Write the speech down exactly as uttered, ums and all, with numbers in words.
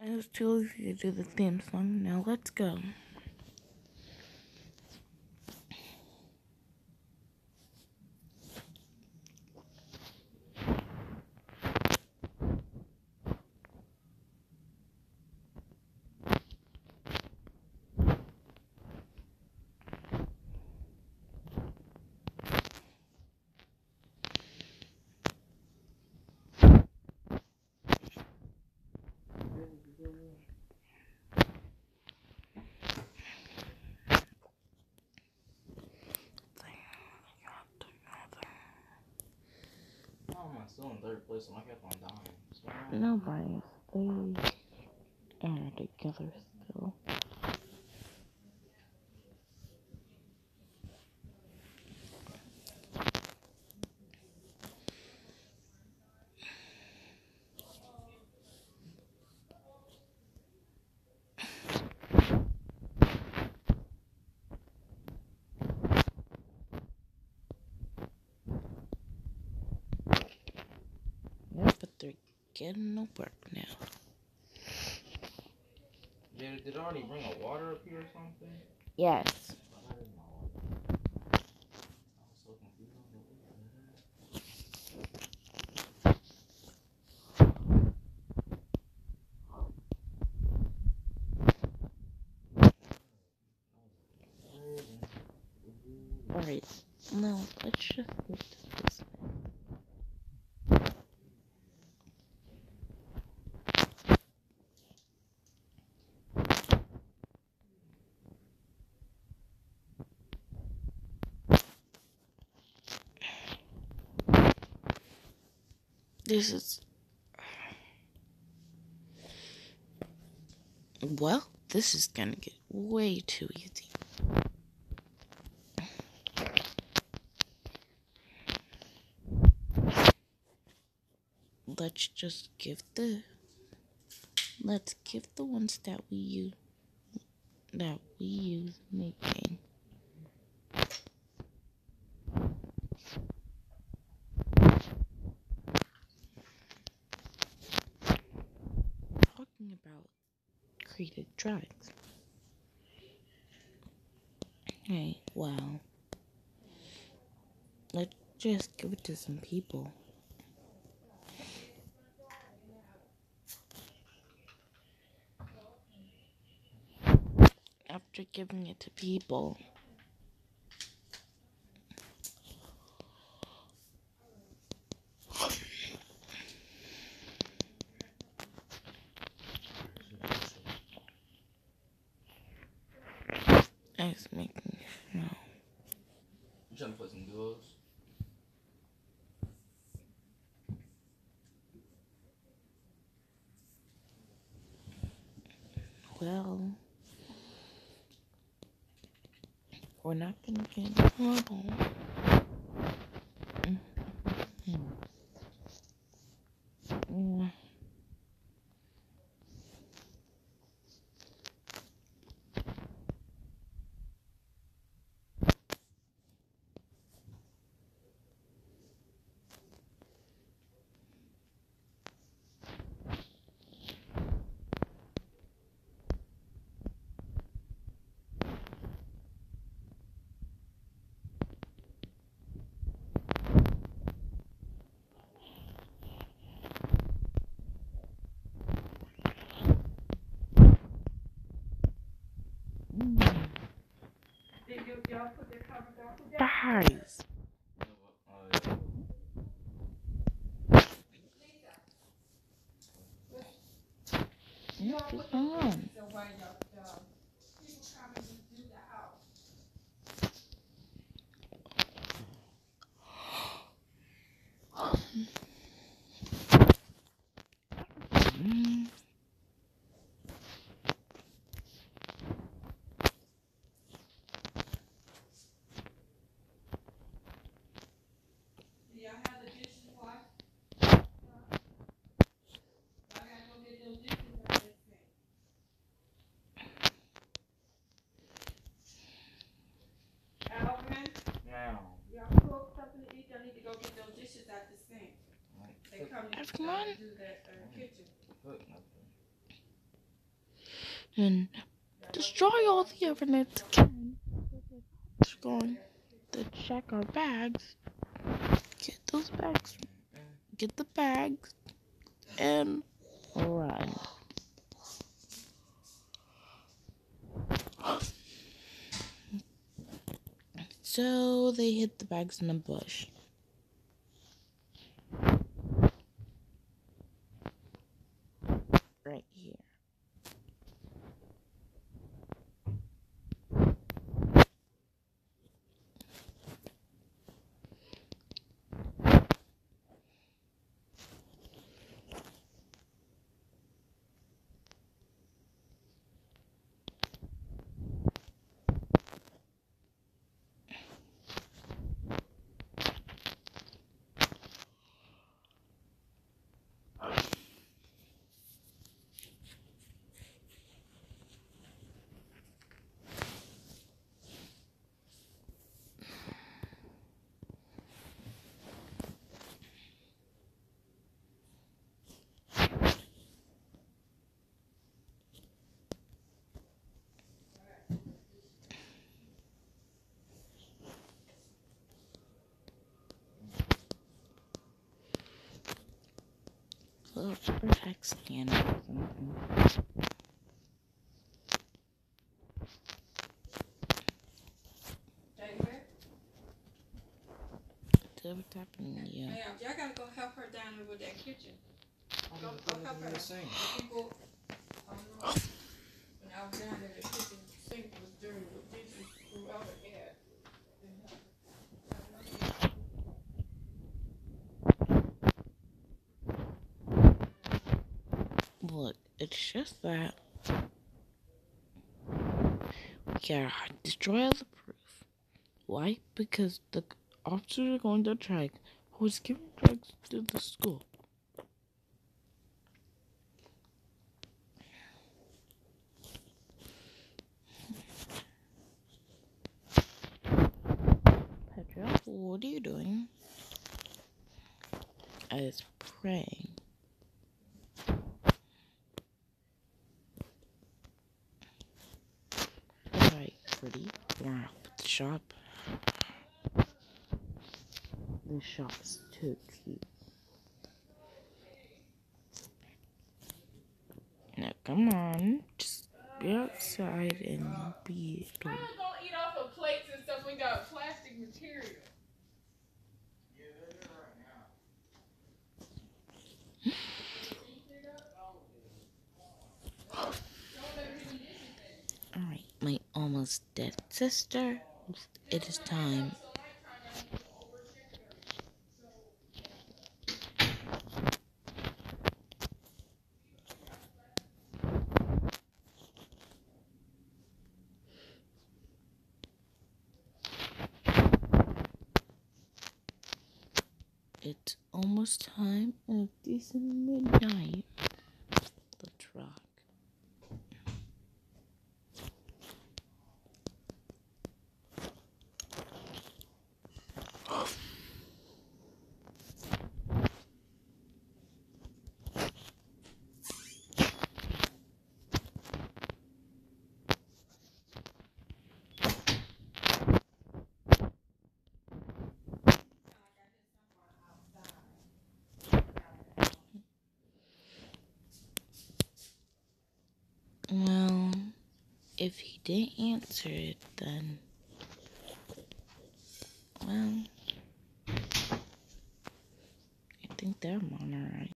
It was too easy to do the theme song. Now let's go. I'm still in third place and I kept on dying. So Nobody. They are together still. Yeah, but they're getting no work now. Did, did it already bring a water up here or something? Yes. I didn't know. I was so confused. Alright. No, let's just go to this. This is. Well, this is gonna get way too easy. Let's just give the. Let's give the ones that we use. That we use making. Talking about created drugs. Hey, well, let's just give it to some people. After giving it to people, I was making no. You trying to play some duos? Well, we're not gonna get in trouble. Mm-hmm. Yeah. Guys. What is on? Mm. Everyone? and destroy all the evidence again. We're going to check our bags. Get those bags. Get the bags and run. So they hid the bags in a bush. Right here. Little protect scanner or something. What's happening? Yeah. Hey, y'all gotta go help her down there with that kitchen. Go, go help her. People, I don't know. When I was down there, the kitchen sink was dirty with dishes throughout the head. Look, it's just that we gotta destroy all the proof. Why? Because the officers are going to check who's giving drugs to the school. Petra, what are you doing? I was praying. Alright, pretty. We're off at the shop. The shop's too cute. Now, come on. Just be outside and be How am I gonna eat off of plates and stuff? We got plastic material. Alright, my almost dead sister. It is time. It's almost time and it's midnight. Let's rock. Well, if he didn't answer it, then, well, I think they're on alright.